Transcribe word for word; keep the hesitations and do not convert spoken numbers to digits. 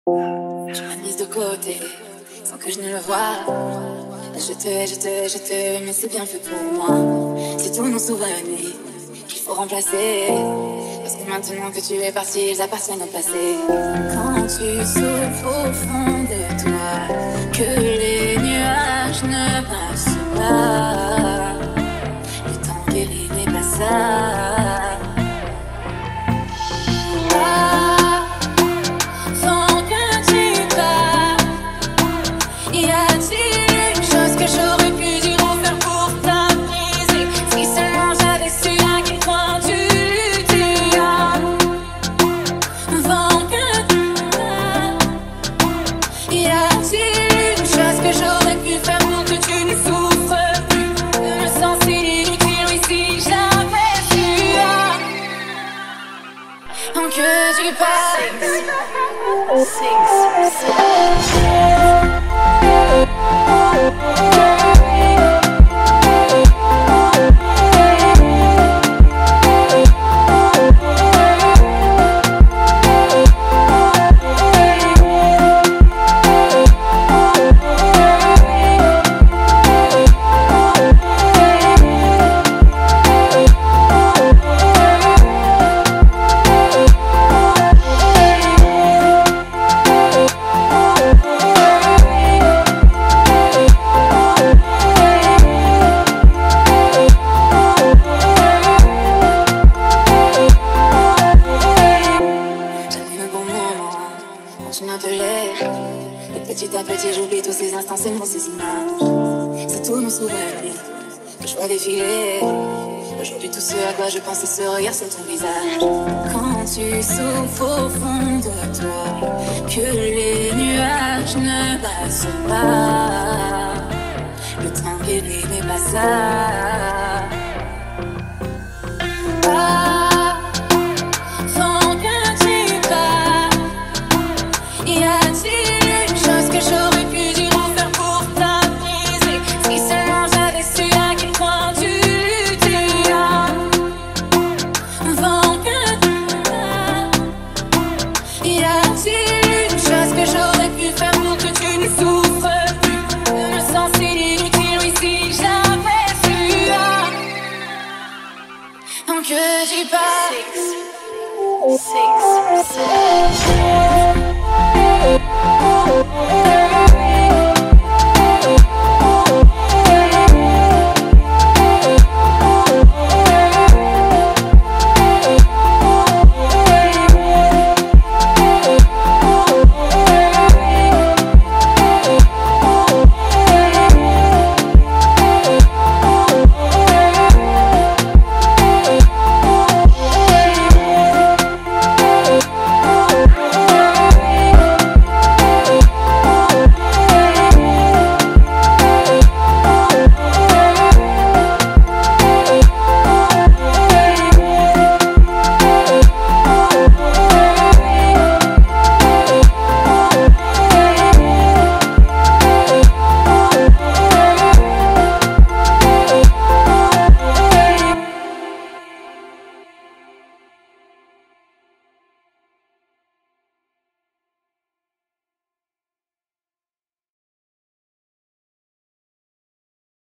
Je m'ai mise de côté, sans que je ne le voie. Je te hais, je te hais, je te hais, mais c'est bien fait pour moi. C'est tous nos souvenirs qu'il faut remplacer. Parce que maintenant que tu es parti, ils appartiennent au passé. Quand tu souffres au fond de toi, que les nuages ne passent pas, le temps guérit n'est pas ça. Je pense à ce regard sur ton visage. Quand tu souffres au fond de toi, que les nuages ne passent pas, le temps guérit n'est pas ça. Avant que tu partes, y a-t-il une chose que j'aurais pu dire ou faire pour t'apaiser? Si seulement j'avais su à quel point tu Six, six, six.